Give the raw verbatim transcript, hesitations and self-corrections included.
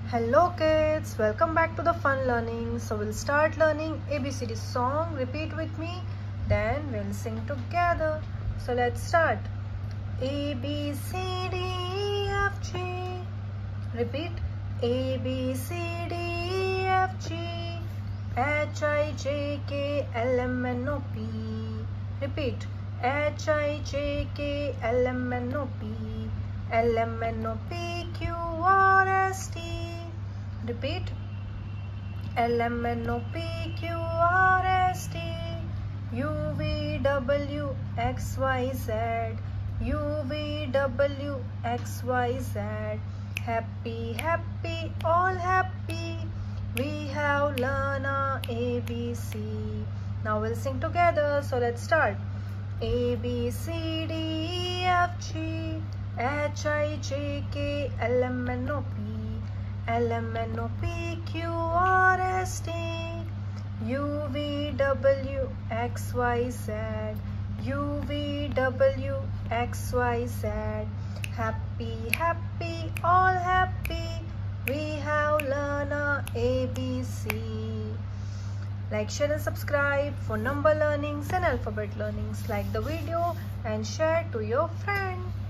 Hello kids, welcome back to the fun learning. So we'll start learning A B C D song. Repeat with me, then we'll sing together. So let's start. A B C D E F G. Repeat. A B C D E F G H I J K L M N O P. Repeat. H I J K L M N O P. L M N O P Q R S T. Repeat. L M N O P Q R S T. U V W X Y Z. U V W X Y Z. Happy, happy, all happy. We have learned our A B C. Now we'll sing together. So let's start. A B C D E F G H I J K L M N O P. L M N O P Q R S T. U V W X Y Z. U V W X Y Z. Happy, happy, all happy. We have learned our A B C. Like, share and subscribe for number learnings and alphabet learnings. Like the video and share to your friend.